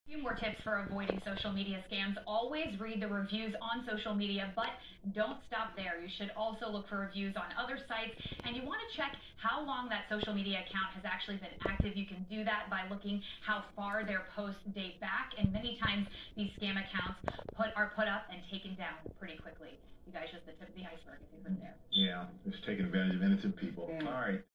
Few more tips for avoiding social media scams. Always read the reviews on social media, but don't stop there. You should also look for reviews on other sites, and you want to check how long that social media account has actually been active. You can do that by looking how far their posts date back, and many times these scam accounts are put up and taken down pretty quickly. You guys, just the tip of the iceberg, if you've been there. Yeah, it's taking advantage of innocent people. All right.